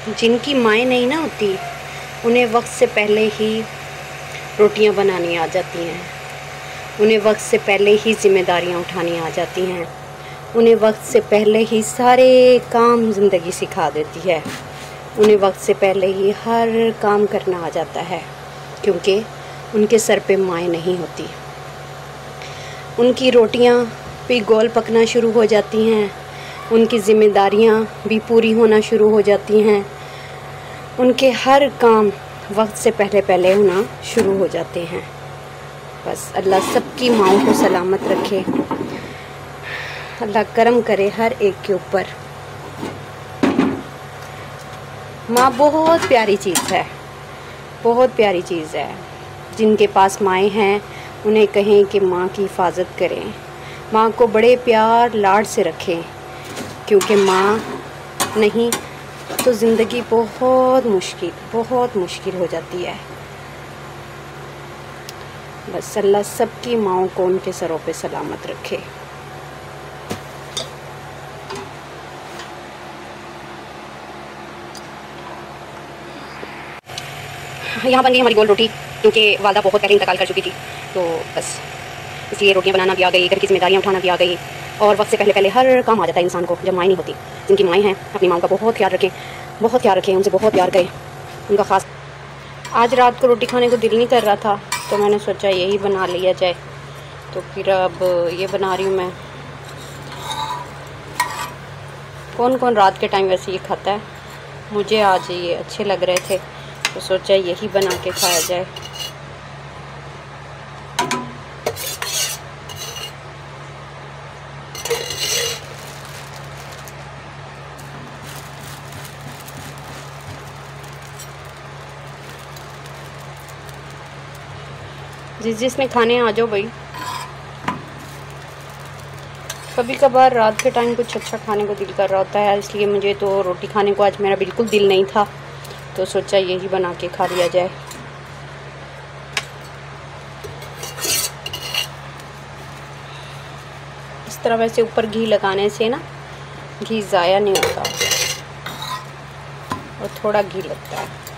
जिनकी माएँ नहीं ना होती, उन्हें वक्त से पहले ही रोटियां बनानी आ जाती हैं, उन्हें वक्त से पहले ही जिम्मेदारियां उठानी आ जाती हैं, उन्हें वक्त से पहले ही सारे काम ज़िंदगी सिखा देती है, उन्हें वक्त से पहले ही हर काम करना आ जाता है, क्योंकि उनके सर पे माएँ नहीं होती। उनकी रोटियां भी गोल पकना शुरू हो जाती हैं, उनकी ज़िम्मेदारियां भी पूरी होना शुरू हो जाती हैं, उनके हर काम वक्त से पहले होना शुरू हो जाते हैं। बस अल्लाह सबकी माँओं को सलामत रखे, अल्लाह करम करे हर एक के ऊपर। माँ बहुत प्यारी चीज़ है, बहुत प्यारी चीज़ है। जिनके पास माएँ हैं उन्हें कहें कि माँ की हिफाजत करें, माँ को बड़े प्यार लाड से रखें, क्योंकि माँ नहीं तो ज़िंदगी बहुत मुश्किल हो जाती है। बस अल्लाह सबकी माँओं को उनके सरों पे सलामत रखे। यहाँ बन गई हमारी गोल रोटी, क्योंकि वालदा बहुत पहले इंतकाल कर चुकी थी, तो बस इसलिए रोटियाँ बनाना भी आ गई, घर की जिम्मेदारियाँ उठाना भी आ गई, और वक्त से पहले हर काम आ जाता है इंसान को जब माएँ नहीं होती। जिनकी माएँ हैं अपनी माँओं का बहुत ख्याल रखें, उनसे बहुत प्यार करें, उनका ख़ास। आज रात को रोटी खाने को दिल नहीं कर रहा था, तो मैंने सोचा यही बना लिया जाए, तो फिर अब ये बना रही हूँ मैं। कौन कौन रात के टाइम वैसे ये खाता है, मुझे आज ये अच्छे लग रहे थे, तो सोचा यही बना के खाया जाए। जिसने खाने आ जाओ भाई। कभी कभार रात के टाइम कुछ अच्छा खाने को दिल कर रहा होता है, इसलिए मुझे तो रोटी खाने को आज मेरा बिल्कुल दिल नहीं था, तो सोचा यही बना के खा लिया जाए। इस तरह वैसे ऊपर घी लगाने से ना घी ज़ाया नहीं होता और थोड़ा घी लगता है।